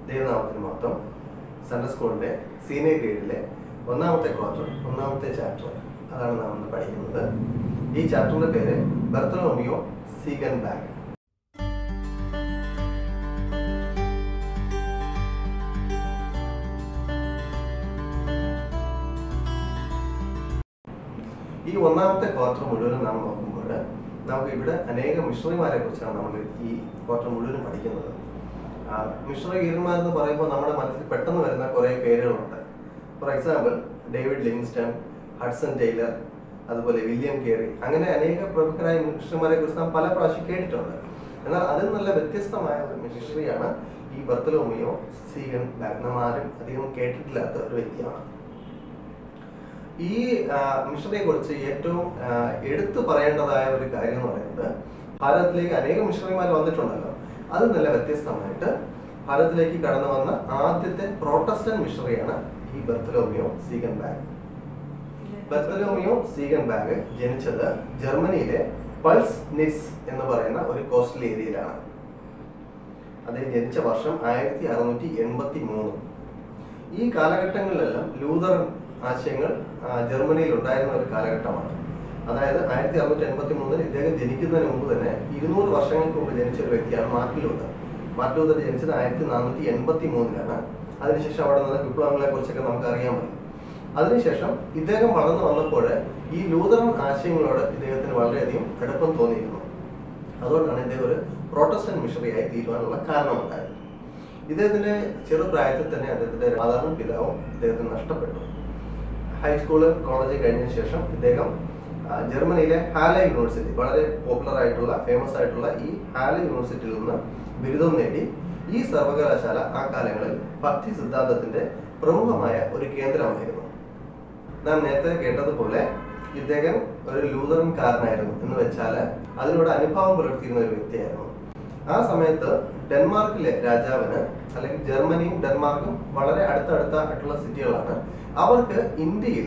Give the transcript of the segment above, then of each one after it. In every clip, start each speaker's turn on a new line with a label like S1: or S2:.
S1: ദൈവനാമത്തിന് മഹത്വം. സൺഡേ സ്കൂളിൻ്റെ സീനിയർ ഗ്രേഡിലെ ഒന്നാമത്തെ ക്വാർട്ടർ, ഒന്നാമത്തെ ചാപ്റ്റർ, അതാണ് നാം ഇന്ന് പഠിക്കുന്നത്. ഈ ചാപ്റ്ററിൻ്റെ പേര് ബർത്തലോമിയോ സീഗൻബാഗ്. ഈ ഒന്നാമത്തെ ക്വാർട്ടർ മുഴുവനും നാം നോക്കുമ്പോൾ നമുക്ക് ഇവിടെ അനേക മിഷണറിമാരെ കുറിച്ചാണ് നമ്മൾ ഈ ക്വാർട്ടർ മുഴുവനും പഠിക്കുന്നത്. മിഷണറി ഗീതന്മാരെന്ന് പറയുമ്പോൾ നമ്മുടെ മനസ്സിൽ പെട്ടെന്ന് വരുന്ന കുറേ പേരുകളുണ്ട്. For example David Livingstone, Hudson Taylor, അതുപോലെ വില്യം കേറി, അങ്ങനെ അനേക പ്രമുഖരായ മിഷണറിമാരെ കുറിച്ച് നാം പല പ്രാവശ്യം കേട്ടിട്ടുണ്ട്. എന്നാൽ അതിൽ നല്ല വ്യത്യസ്തമായ ഒരു മിഷണറിയാണ് ഈ ബർത്തലോമിയോ സീഗൻബാഗ്. നാം ആരും അധികം കേട്ടിട്ടില്ലാത്ത ഒരു വ്യക്തിയാണ്. ഈ മിഷണറിയെ കുറിച്ച് ഏറ്റവും എടുത്തു പറയേണ്ടതായ ഒരു കാര്യം എന്ന് പറയുന്നത്, ഭാരതത്തിലേക്ക് അനേകം മിഷണറിമാർ വന്നിട്ടുണ്ടല്ലോ, അത് നല്ല വ്യത്യസ്തമായിട്ട് ഭാരതത്തിലേക്ക് കടന്നു വന്ന ആദ്യത്തെ പ്രോട്ടസ്റ്റന്റ് മിഷണറിയാണ് ഈ ബർത്തലോമിയോ സീഗൻബാഗ്. ബർത്തലോമിയോ സീഗൻബാഗ് ജനിച്ചത് ജർമ്മനിയിലെ പൾസ് നിറ്റ്സ് എന്ന് പറയുന്ന ഒരു കോസ്റ്റൽ ഏരിയയിലാണ്. അദ്ദേഹം ജനിച്ച വർഷം 1683. ഈ കാലഘട്ടങ്ങളിലെല്ലാം ലൂതറൻ ആശയങ്ങൾ ജർമ്മനിയിൽ ഉണ്ടായിരുന്ന ഒരു കാലഘട്ടമാണ്. അതായത് 1683 ഇദ്ദേഹം ജനിക്കുന്നതിന് മുമ്പ് തന്നെ 200 വർഷങ്ങൾക്ക് മുമ്പ് ജനിച്ച ഒരു വ്യക്തിയാണ് മാർട്ടിൻ ലൂതർ. മാർട്ടിൻ ലൂതർ ജനിച്ചത് 1483. അതിനുശേഷം അവിടെ നിന്ന് വിപ്ലവങ്ങളെ കുറിച്ചൊക്കെ നമുക്ക് അറിയാൻ പറ്റും. അതിനുശേഷം ഇദ്ദേഹം വളർന്നു വന്നപ്പോൾ ഈ ലൂതറൻ ആശയങ്ങളോട് ഇദ്ദേഹത്തിന് വളരെയധികം അടുപ്പം തോന്നിയിരുന്നു. അതുകൊണ്ടാണ് ഇദ്ദേഹം ഒരു പ്രോട്ടസ്റ്റന്റ് മിഷണറിയായി തീരുവാനുള്ള കാരണമുണ്ടായത്. ഇദ്ദേഹത്തിന്റെ ചെറുപ്രായത്തിൽ തന്നെ അദ്ദേഹത്തിന്റെ മാതാവും പിതാവും ഇദ്ദേഹത്തിന് നഷ്ടപ്പെട്ടു. ഹൈസ്കൂള്, കോളേജ് കഴിഞ്ഞതിന് ശേഷം ഇദ്ദേഹം ജർമ്മനിയിലെ ഹാലെ യൂണിവേഴ്സിറ്റി, വളരെ പോപ്പുലർ ആയിട്ടുള്ള ഫേമസ് ആയിട്ടുള്ള ഈ ഹാലെ യൂണിവേഴ്സിറ്റിയിൽ നിന്ന് ബിരുദം നേടി. ഈ സർവകലാശാല ആ കാലങ്ങളിൽ ഭക്തി സിദ്ധാന്തത്തിന്റെ പ്രമുഖമായ ഒരു കേന്ദ്രമായിരുന്നു. നാം നേരത്തെ കേട്ടതുപോലെ ഇദ്ദേഹം ഒരു ലൂതറൻകാരനായിരുന്നു എന്ന് വെച്ചാൽ അതിനോട് അനുഭാവം പുലർത്തിയിരുന്ന ഒരു വ്യക്തിയായിരുന്നു. ആ സമയത്ത് ഡെൻമാർക്കിലെ രാജാവിന്, അല്ലെങ്കിൽ ജർമ്മനിയും ഡെൻമാർക്കും വളരെ അടുത്തടുത്തായിട്ടുള്ള സിറ്റികളാണ്, അവർക്ക് ഇന്ത്യയിൽ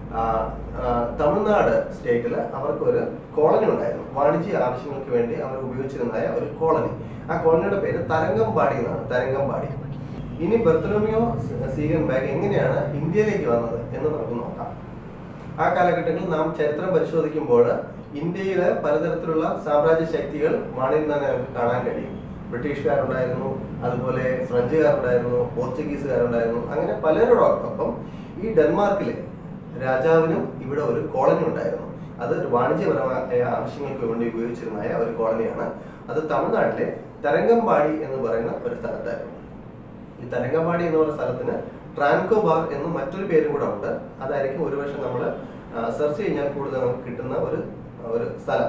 S1: തമിഴ്നാട് സ്റ്റേറ്റിൽ അവർക്ക് ഒരു കോളനി ഉണ്ടായിരുന്നു. വാണിജ്യ ആവശ്യങ്ങൾക്ക് വേണ്ടി അവർ ഉപയോഗിച്ചിരുന്നതായ ഒരു കോളനി. ആ കോളനിയുടെ പേര് തരംഗംബാടി എന്നാണ്. തരംഗംബാടി. ഇനി ബർത്തലോമിയോ സീഗൻബാഗ് എങ്ങനെയാണ് ഇന്ത്യയിലേക്ക് വന്നത് എന്ന് നമുക്ക് നോക്കാം. ആ കാലഘട്ടങ്ങളിൽ നാം ചരിത്രം പരിശോധിക്കുമ്പോൾ ഇന്ത്യയിലെ പലതരത്തിലുള്ള സാമ്രാജ്യ ശക്തികൾ വാണിരുന്നതിനെ നമുക്ക് കാണാൻ കഴിയും. ബ്രിട്ടീഷുകാരുണ്ടായിരുന്നു, അതുപോലെ ഫ്രഞ്ചുകാരുണ്ടായിരുന്നു, പോർച്ചുഗീസുകാരുണ്ടായിരുന്നു. അങ്ങനെ പലരോടൊപ്പം ഈ ഡെൻമാർക്കിലെ രാജാവിനും ഇവിടെ ഒരു കോളനി ഉണ്ടായിരുന്നു. അത് ഒരു വാണിജ്യപരമായ ആവശ്യങ്ങൾക്ക് വേണ്ടി ഉപയോഗിച്ചിരുന്ന ഒരു കോളനിയാണ്. അത് തമിഴ്നാട്ടിലെ തരംഗംബാടി എന്ന് പറയുന്ന ഒരു സ്ഥലത്തായിരുന്നു. ഈ തരംഗംബാടി എന്ന് പറയുന്ന സ്ഥലത്തിന് ട്രാൻകോബാർ എന്ന് മറ്റൊരു പേരും കൂടെ ഉണ്ട്. അതായിരിക്കും ഒരുപക്ഷെ നമ്മൾ സെർച്ച് കഴിഞ്ഞാൽ കൂടുതൽ നമുക്ക് കിട്ടുന്ന ഒരു സ്ഥലം.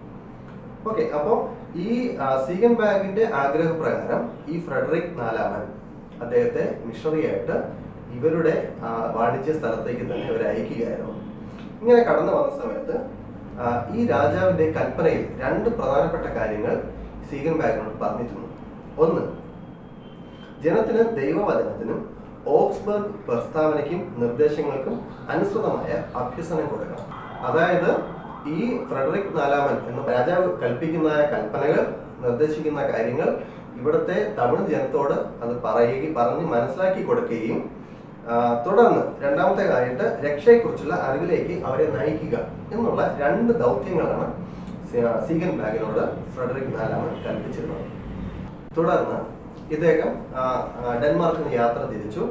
S1: ഓക്കെ, അപ്പോൾ ഈ സീഗൻബാഗിന്റെ ആഗ്രഹപ്രകാരം ഈ ഫ്രെഡറിക് നാലാമൻ അദ്ദേഹത്തെ മിഷണറിയായിട്ട് ഇവരുടെ വാണിജ്യ സ്ഥലത്തേക്ക് തന്നെ അവർ അയക്കുകയായിരുന്നു. ഇങ്ങനെ കടന്നു വന്ന സമയത്ത് ഈ രാജാവിന്റെ കൽപ്പനയിൽ 2 പ്രധാനപ്പെട്ട കാര്യങ്ങൾ സീഗൻബാഗിനോട് പറഞ്ഞിട്ടുണ്ട്. ഒന്ന്, ജനത്തിന് ദൈവവചനത്തിനും ഓക്സ്ബർഗ് പ്രസ്താവനയ്ക്കും നിർദ്ദേശങ്ങൾക്കും അനുസൃതമായ അഭ്യസനം കൊടുക്കണം. അതായത് ഈ ഫ്രെഡറിക് നാലാമൻ എന്ന രാജാവ് കൽപ്പിക്കുന്ന കൽപ്പനകൾ, നിർദ്ദേശിക്കുന്ന കാര്യങ്ങൾ ഇവിടുത്തെ തമിഴ് ജനത്തോട് അത് പറഞ്ഞ് മനസ്സിലാക്കി കൊടുക്കുകയും തുടർന്ന് രണ്ടാമത്തെ കാര്യമായിട്ട് രക്ഷയെക്കുറിച്ചുള്ള അറിവിലേക്ക് അവരെ നയിക്കുക എന്നുള്ള 2 ദൗത്യങ്ങളാണ് സീഗൻബാഗിനോട് ഫ്രെഡറിക് നാലാമൻ കൽപ്പിച്ചിരുന്നത്. തുടർന്ന് ഇദ്ദേഹം ഡെൻമാർക്കിന് യാത്ര തിരിച്ചു.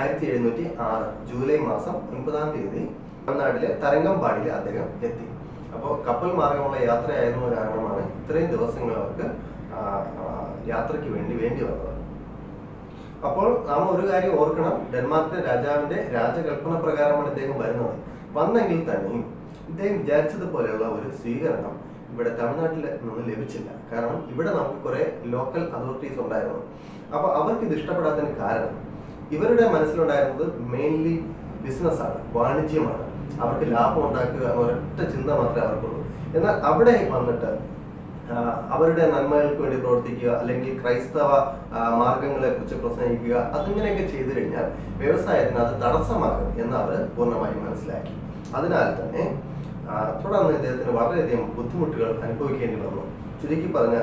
S1: 1706 ജൂലൈ മാസം 9-ാം തീയതി തമിഴ്നാട്ടിലെ തരംഗംബാടിയിൽ അദ്ദേഹം എത്തി. അപ്പോൾ കപ്പൽ മാർഗമുള്ള യാത്രയായിരുന്ന കാരണമാണ് ഇത്രയും ദിവസങ്ങൾ അവർക്ക് യാത്രയ്ക്ക് വേണ്ടി വന്നത്. അപ്പോൾ നാം ഒരു കാര്യം ഓർക്കണം, ഡെൻമാർക്കിലെ രാജാവിന്റെ രാജകൽപ്പന പ്രകാരമാണ് ഇദ്ദേഹം വരുന്നത്. വന്നെങ്കിൽ തന്നെയും ഇദ്ദേഹം വിചാരിച്ചതുപോലെയുള്ള ഒരു സ്വീകരണം ഇവിടെ തമിഴ്നാട്ടിൽ നിന്ന് ലഭിച്ചില്ല. കാരണം ഇവിടെ നമുക്ക് കുറെ ലോക്കൽ അതോറിറ്റീസ് ഉണ്ടായിരുന്നു. അപ്പോൾ അവർക്ക് ഇത് ഇഷ്ടപ്പെടാത്തതിന് കാരണം ഇവരുടെ മനസ്സിലുണ്ടായിരുന്നത് മെയിൻലി ബിസിനസ്സാണ്, വാണിജ്യമാണ്. അവർക്ക് ലാഭം ഉണ്ടാക്കുക എന്ന ഒരൊറ്റ ചിന്ത മാത്രമേ അവർക്കുള്ളൂ. എന്നാൽ അവിടെ വന്നിട്ട് അവരുടെ നന്മകൾക്ക് വേണ്ടി പ്രവർത്തിക്കുക, അല്ലെങ്കിൽ ക്രൈസ്തവ മാർഗങ്ങളെ കുറിച്ച് പ്രസംഗിക്കുക, അതിങ്ങനെയൊക്കെ ചെയ്തു കഴിഞ്ഞാൽ വ്യവസായത്തിന് അത് തടസ്സമാകും എന്ന് അവർ പൂർണ്ണമായും മനസ്സിലാക്കി. അതിനാൽ തന്നെ തുടർന്ന് ഇദ്ദേഹത്തിന് വളരെയധികം ബുദ്ധിമുട്ടുകൾ അനുഭവിക്കേണ്ടി വന്നു. ചുരുക്കി പറഞ്ഞാൽ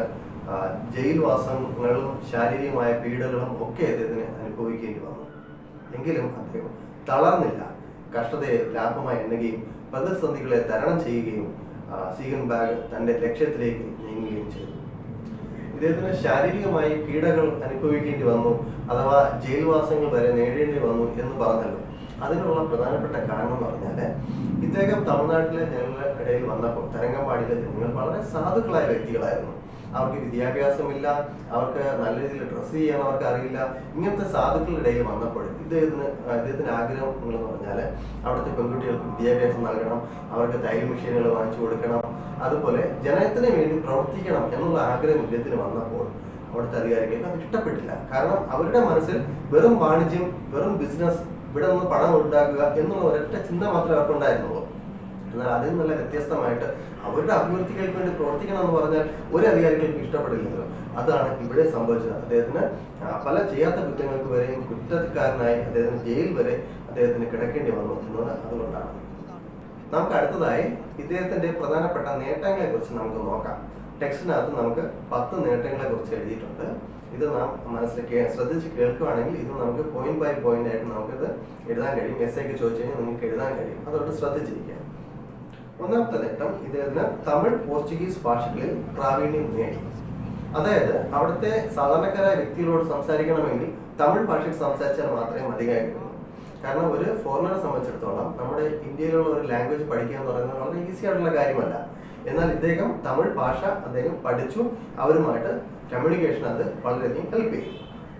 S1: ജയിൽവാസങ്ങളും ശാരീരികമായ പീഡകളും ഒക്കെ അദ്ദേഹത്തിന് അനുഭവിക്കേണ്ടി വന്നു. എങ്കിലും അദ്ദേഹം തളർന്നില്ല. കഷ്ടതയെ ലാഭമായി എണ്ണുകയും പ്രതിസന്ധികളെ തരണം ചെയ്യുകയും സീഗൻബാഗ് തന്റെ ലക്ഷ്യത്തിലേക്ക് നീങ്ങുകയും ചെയ്തു. ഇദ്ദേഹത്തിന് ശാരീരികമായി പീഡകൾ അനുഭവിക്കേണ്ടി വന്നു, അഥവാ ജയിൽവാസങ്ങൾ വരെ നേടേണ്ടി വന്നു എന്ന് പറഞ്ഞല്ലോ. അതിനുള്ള പ്രധാനപ്പെട്ട കാരണം എന്ന് പറഞ്ഞാല് ഇദ്ദേഹം തമിഴ്നാട്ടിലെ ജനങ്ങളുടെ ഇടയിൽ വന്നപ്പോൾ തരംഗമ്പാടിയിലെ ജനങ്ങൾ വളരെ സാധുക്കളായ വ്യക്തികളായിരുന്നു. അവർക്ക് വിദ്യാഭ്യാസമില്ല, അവർക്ക് നല്ല രീതിയിൽ ഡ്രസ്സ് ചെയ്യാൻ അവർക്ക് അറിയില്ല. ഇങ്ങനത്തെ സാധുക്കളുടെ ഇടയിൽ വന്നപ്പോൾ ഇദ്ദേഹത്തിന്റെ ആഗ്രഹം എന്ന് പറഞ്ഞാൽ അവിടുത്തെ പെൺകുട്ടികൾക്ക് വിദ്യാഭ്യാസം നൽകണം, അവർക്ക് തയ്യൽ മെഷീനുകൾ വാങ്ങിച്ചു കൊടുക്കണം, അതുപോലെ ജനത്തിന് വേണ്ടി പ്രവർത്തിക്കണം എന്നുള്ള ആഗ്രഹം ഇദ്ദേഹത്തിന് വന്നപ്പോൾ അവിടുത്തെ അധികാരികൾക്ക് അത് ഇഷ്ടപ്പെട്ടില്ല. കാരണം അവരുടെ മനസ്സിൽ വെറും വാണിജ്യം, വെറും ബിസിനസ്, ഇവിടെ നിന്ന് പണം ഉണ്ടാക്കുക എന്നുള്ള ഒരൊറ്റ ചിന്ത മാത്രമേ അവർക്കുണ്ടായിരുന്നുള്ളൂ. എന്നാൽ അതിൽ നിന്നുള്ള വ്യത്യസ്തമായിട്ട് അവരുടെ അഭിവൃദ്ധികൾക്ക് വേണ്ടി പ്രവർത്തിക്കണം എന്ന് പറഞ്ഞാൽ ഒരു അധികാരികൾക്കും ഇഷ്ടപ്പെടില്ലല്ലോ. അതാണ് ഇവിടെ സംഭവിച്ചത്. അദ്ദേഹത്തിന് പല ചെയ്യാത്ത കുറ്റങ്ങൾക്ക് വരെയും കുറ്റക്കാരനായി അദ്ദേഹത്തിന് ജയിൽ വരെ അദ്ദേഹത്തിന് കിടക്കേണ്ടി വന്നു എന്നത് അതുകൊണ്ടാണ്. നമുക്ക് അടുത്തതായി ഇദ്ദേഹത്തിന്റെ പ്രധാനപ്പെട്ട നേട്ടങ്ങളെ കുറിച്ച് നമുക്ക് നോക്കാം. ടെക്സ്റ്റിനകത്ത് നമുക്ക് 10 നേട്ടങ്ങളെ കുറിച്ച് എഴുതിയിട്ടുണ്ട്. ഇത് നാം മനസ്സിലേക്ക് ശ്രദ്ധിച്ച് കേൾക്കുകയാണെങ്കിൽ ഇത് നമുക്ക് പോയിന്റ് ബൈ പോയിന്റ് ആയിട്ട് നമുക്കിത് എഴുതാൻ കഴിയും. എസ്സേക്ക് ചോദിച്ചു കഴിഞ്ഞാൽ നിങ്ങൾക്ക് എഴുതാൻ കഴിയും. അതുകൊണ്ട് ശ്രദ്ധിച്ചിരിക്കുക. ഒന്നാമത്തെ നേട്ടം, ഇദ്ദേഹത്തിന് തമിഴ്, പോർച്ചുഗീസ് ഭാഷകളിൽ പ്രാവീണ്യം നേടി. അതായത് അവിടുത്തെ സാധാരണക്കാരായ വ്യക്തികളോട് സംസാരിക്കണമെങ്കിൽ തമിഴ് ഭാഷയിൽ സംസാരിച്ചാൽ മാത്രമേ മതിയായിട്ടുള്ളൂ. കാരണം ഒരു ഫോറിനറെ സംബന്ധിച്ചിടത്തോളം നമ്മുടെ ഇന്ത്യയിലുള്ള ഒരു ലാംഗ്വേജ് പഠിക്കുക എന്ന് പറയുന്നത് വളരെ ഈസി ആയിട്ടുള്ള കാര്യമല്ല. എന്നാൽ ഇദ്ദേഹം തമിഴ് ഭാഷ അദ്ദേഹം പഠിച്ചു, അവരുമായിട്ട് കമ്മ്യൂണിക്കേഷൻ അത് വളരെയധികം ഹെൽപ്പ് ചെയ്തു.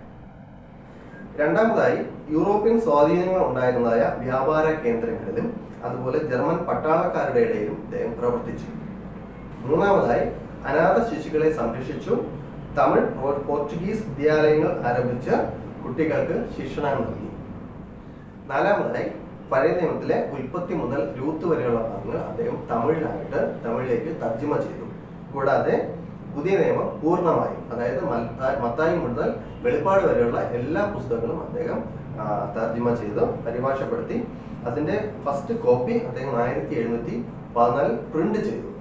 S1: രണ്ടാമതായി, യൂറോപ്യൻ സ്വാധീനങ്ങൾ ഉണ്ടായിരുന്നതായ വ്യാപാര കേന്ദ്രങ്ങളിലും അതുപോലെ ജർമ്മൻ പട്ടാളക്കാരുടെ ഇടയിലും ഇദ്ദേഹം പ്രവർത്തിച്ചു. മൂന്നാമതായി, അനാഥ ശിശുക്കളെ സംരക്ഷിച്ചു. തമിഴ്, പോർച്ചുഗീസ് വിദ്യാലയങ്ങൾ ആരംഭിച്ച് കുട്ടികൾക്ക് ശിക്ഷണം നൽകി. നാലാമതായി, പഴയ നിയമത്തിലെ ഉൽപ്പത്തി മുതൽ രൂത്ത് വരെയുള്ള ഭാഗങ്ങൾ അദ്ദേഹം തമിഴിലേക്ക് തർജ്ജിമ ചെയ്തു. കൂടാതെ പുതിയ നിയമം പൂർണ്ണമായും, അതായത് മത്തായി മുതൽ വെളിപ്പാട് വരെയുള്ള എല്ലാ പുസ്തകങ്ങളും അദ്ദേഹം തർജ്ജിമ ചെയ്ത് പരിഭാഷപ്പെടുത്തി. അതിന്റെ ഫസ്റ്റ് കോപ്പി അദ്ദേഹം 1714 പ്രിന്റ് ചെയ്തു.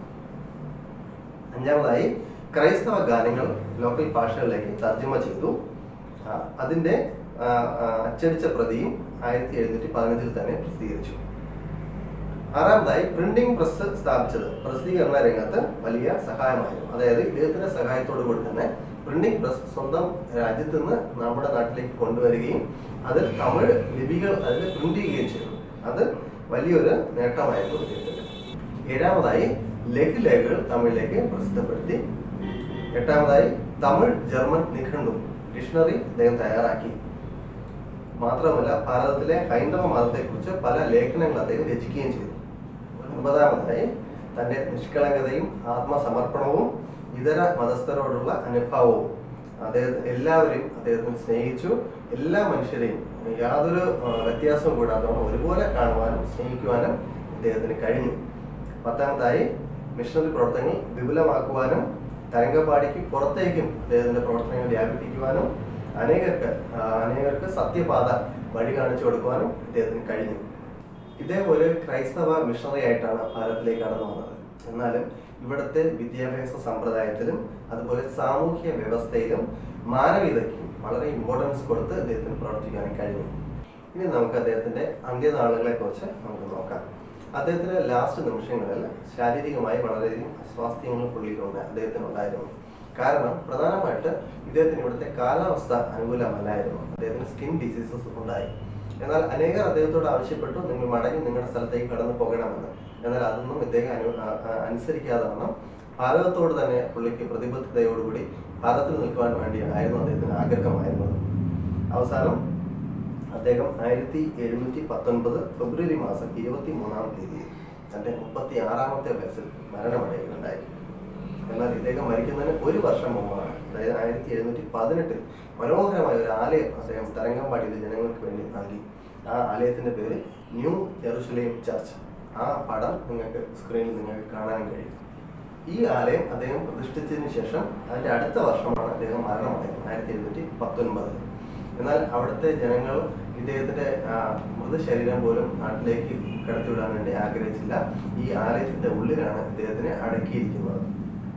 S1: അഞ്ചാമതായി, ക്രൈസ്തവ ഗാനങ്ങൾ ലോക്കൽ ഭാഷകളിലേക്ക് തർജ്ജിമ ചെയ്തു. അതിന്റെ അച്ചടിച്ച പ്രതിയും 1715 തന്നെ പ്രസിദ്ധീകരിച്ചു. ആറാമതായി, പ്രിന്റിംഗ് പ്രസ് സ്ഥാപിച്ചത് പ്രസിദ്ധീകരണ രംഗത്ത് വലിയ സഹായമായിരുന്നു. അതായത് ഇദ്ദേഹത്തിന്റെ സഹായത്തോടു കൂടി തന്നെ പ്രിന്റിംഗ് പ്രസ് സ്വന്തം രാജ്യത്ത് നിന്ന് നമ്മുടെ നാട്ടിലേക്ക് കൊണ്ടുവരികയും അതിൽ തമിഴ് ലിപികൾ അതിൽ പ്രിന്റ് ചെയ്യുകയും ചെയ്തു. അത് വലിയൊരു നേട്ടമായിരുന്നു ഇദ്ദേഹത്തിന്. ഏഴാമതായി, ലഘുലേഖകൾ തമിഴിലേക്ക് പ്രസിദ്ധപ്പെടുത്തി. എട്ടാമതായി, തമിഴ് ജർമ്മൻ നിഘണ്ടു ഡിക്ഷണറി അദ്ദേഹം തയ്യാറാക്കി. മാത്രമല്ല ഭാരതത്തിലെ ഹൈന്ദവ മതത്തെക്കുറിച്ച് പല ലേഖനങ്ങൾ അദ്ദേഹം രചിക്കുകയും ചെയ്തു. ഒൻപതാമതായി, തന്റെ നിഷ്കളങ്കതയും ആത്മസമർപ്പണവും ഇതര മതസ്ഥരോടുള്ള അനുഭാവവും എല്ലാവരെയും അദ്ദേഹത്തിന് സ്നേഹിച്ചു. എല്ലാ മനുഷ്യരെയും യാതൊരു വ്യത്യാസവും കൂടാതെ ഒരുപോലെ കാണുവാനും സ്നേഹിക്കുവാനും അദ്ദേഹത്തിന് കഴിഞ്ഞു. പത്താമതായി, മിഷണറി പ്രവർത്തനങ്ങൾ വിപുലമാക്കുവാനും തരംഗമ്പാടിക്ക് പുറത്തേക്കും അദ്ദേഹത്തിന്റെ പ്രവർത്തനങ്ങൾ വ്യാപിപ്പിക്കുവാനും അനേകർക്ക് സത്യപാത വഴി കാണിച്ചു കൊടുക്കുവാനും ഇദ്ദേഹത്തിന് കഴിഞ്ഞു. ഇദ്ദേഹം ഒരു ക്രൈസ്തവ മിഷണറി ആയിട്ടാണ് ഭാരതത്തിലേക്ക് കടന്നു വന്നത്. എന്നാലും ഇവിടുത്തെ വിദ്യാഭ്യാസ സമ്പ്രദായത്തിലും അതുപോലെ സാമൂഹ്യ വ്യവസ്ഥയിലും മാനവികതയ്ക്കും വളരെ ഇമ്പോർട്ടൻസ് കൊടുത്ത് അദ്ദേഹത്തിന് പ്രവർത്തിക്കാൻ കഴിഞ്ഞു. ഇനി നമുക്ക് അദ്ദേഹത്തിന്റെ അന്ത്യനാളുകളെ കുറിച്ച് നമുക്ക് നോക്കാം. അദ്ദേഹത്തിന്റെ ലാസ്റ്റ് നിമിഷങ്ങളിൽ ശാരീരികമായി വളരെയധികം അസ്വാസ്ഥ്യങ്ങൾ പുള്ളിക്കൊണ്ട് അദ്ദേഹത്തിനുണ്ടായിരുന്നു. കാരണം പ്രധാനമായിട്ട് ഇദ്ദേഹത്തിന് ഇവിടുത്തെ കാലാവസ്ഥ അനുകൂലമല്ലായിരുന്നു. അദ്ദേഹത്തിന് സ്കിൻ ഡിസീസസ് ഉണ്ടായി. എന്നാൽ അനേകർ അദ്ദേഹത്തോട് ആവശ്യപ്പെട്ടു, നിങ്ങൾ മടങ്ങി നിങ്ങളുടെ സ്ഥലത്തേക്ക് കടന്നു പോകണമെന്ന്. എന്നാൽ അതൊന്നും ഇദ്ദേഹം അനുസരിക്കാതെ വണ്ണം ഭാരതത്തോട് തന്നെ പുള്ളിക്ക് പ്രതിബദ്ധതയോടുകൂടി ഭാരതത്തിൽ നിൽക്കുവാൻ വേണ്ടിയായിരുന്നു അദ്ദേഹത്തിന് ആഗ്രഹമായിരുന്നത്. അവസാനം അദ്ദേഹം 1719 ഫെബ്രുവരി മാസം 23-ാം തീയതി തന്റെ 36-ാമത്തെ വയസ്സിൽ മരണമടയുകയുണ്ടായി. എന്നാൽ ഇദ്ദേഹം മരിക്കുന്നതിന് ഒരു വർഷം മുമ്പാണ്, അതായത് 1718 മനോഹരമായ ഒരു ആലയം അദ്ദേഹം തരംഗമ്പാടിയിലെ ജനങ്ങൾക്ക് വേണ്ടി നൽകി. ആ ആലയത്തിന്റെ പേര് ന്യൂ ജെറുസലേം ചർച്ച്. ആ പടം നിങ്ങൾക്ക് സ്ക്രീനിൽ നിങ്ങൾക്ക് കാണാൻ കഴിയും. ഈ ആലയം അദ്ദേഹം പ്രതിഷ്ഠിച്ചതിന് ശേഷം അതിന്റെ അടുത്ത വർഷമാണ് അദ്ദേഹം മരണമടയുന്നത്, 1719. എന്നാൽ അവിടുത്തെ ജനങ്ങൾ ഇദ്ദേഹത്തിന്റെ മൃതശരീരം പോലും നാട്ടിലേക്ക് കടത്തിവിടാൻ വേണ്ടി ആഗ്രഹിച്ചില്ല. ഈ ആലയത്തിന്റെ ഉള്ളിലാണ് ഇദ്ദേഹത്തിനെ അടക്കിയിരിക്കുന്നത്.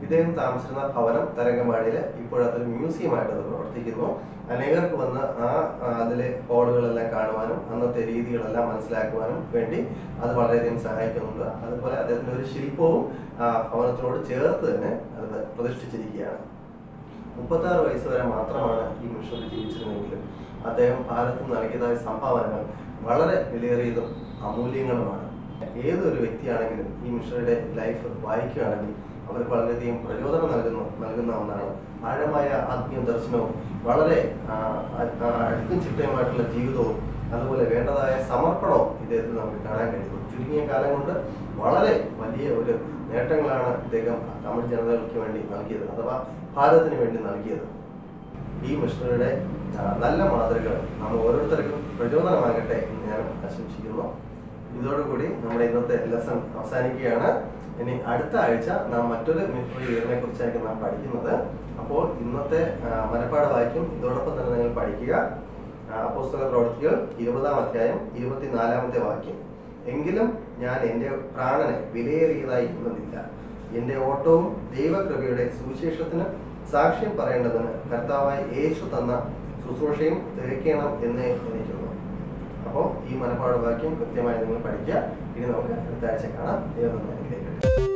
S1: ഇദ്ദേഹം താമസിച്ചിരുന്ന ഭവനം തരംഗമ്പാടിയിൽ ഇപ്പോഴതൊരു മ്യൂസിയമായിട്ട് അത് പ്രവർത്തിക്കുന്നു. അനേകർക്ക് വന്ന് അതിലെ ഹോളുകളെല്ലാം കാണുവാനും അന്നത്തെ രീതികളെല്ലാം മനസ്സിലാക്കുവാനും വേണ്ടി അത് വളരെയധികം സഹായിക്കുന്നുണ്ട്. അതുപോലെ അദ്ദേഹത്തിന്റെ ഒരു ശില്പവും ഭവനത്തിനോട് ചേർത്ത് തന്നെ അത് പ്രതിഷ്ഠിച്ചിരിക്കുകയാണ്. 36 വയസ്സ് വരെ മാത്രമാണ് ഈ മിഷണറി ജീവിച്ചിരുന്നെങ്കിലും അദ്ദേഹം ഭാരതത്തിൽ നൽകിയതായ സംഭാവനകൾ വളരെ വിലയേറിയതും അമൂല്യങ്ങളുമാണ്. ഏതൊരു വ്യക്തിയാണെങ്കിലും ഈ മിഷണറിയുടെ ലൈഫ് വായിക്കുകയാണെങ്കിൽ അവർക്ക് വളരെയധികം പ്രചോദനം നൽകുന്ന ഒന്നാണ്. ആഴമായ ആത്മീയ ദർശനവും വളരെ അടുക്കും ചിട്ടയുമായിട്ടുള്ള ജീവിതവും അതുപോലെ വേണ്ടതായ സമർപ്പണവും ഇദ്ദേഹത്തിൽ നമുക്ക് കാണാൻ കഴിയുന്നു. ചുരുങ്ങിയ കാലം കൊണ്ട് വളരെ വലിയ ഒരു നേട്ടങ്ങളാണ് ഇദ്ദേഹം തമിഴ് ജനതകൾക്ക് വേണ്ടി നൽകിയത്, അഥവാ ഭാരതത്തിന് വേണ്ടി നൽകിയത്. ഈ മിഷണറിയുടെ നല്ല മാതൃകകൾ നമ്മൾ ഓരോരുത്തർക്കും പ്രചോദനമാകട്ടെ എന്ന് ഞാൻ ആശംസിക്കുന്നു. ഇതോടുകൂടി നമ്മുടെ ഇന്നത്തെ ലെസൺ അവസാനിക്കുകയാണ്. ഇനി അടുത്ത ആഴ്ച നാം മറ്റൊരു മിഷണറി ഇയറിനെ കുറിച്ചായിരിക്കും നാം പഠിക്കുന്നത്. അപ്പോൾ ഇന്നത്തെ മനപ്പാഠ വാക്യം ഇതോടൊപ്പം തന്നെ നിങ്ങൾ പഠിക്കുക. അപ്പോസ്തല പ്രവൃത്തികൾ 20-ാം അധ്യായം 24-ാമത്തെ വാക്യം. എങ്കിലും ഞാൻ എൻ്റെ പ്രാണനെ വിലയേറിയതായി എണ്ണുന്നില്ല. എൻ്റെ ഓട്ടവും ദൈവകൃപയുടെ സുവിശേഷത്തിന് സാക്ഷ്യം പറയേണ്ടതിന് കർത്താവായ യേശു തന്ന ശുശ്രൂഷയും തികയ്ക്കണം എന്നേ എനിക്കുള്ളൂ. അപ്പോൾ ഈ മനപ്പാഠ വാക്യം കൃത്യമായി നിങ്ങൾ പഠിക്കുക. ഇനി നമുക്ക് അടുത്ത ആഴ്ച കാണാം. ദൈവം നമ്മെ അനുഗ്രഹിക്കട്ടെ.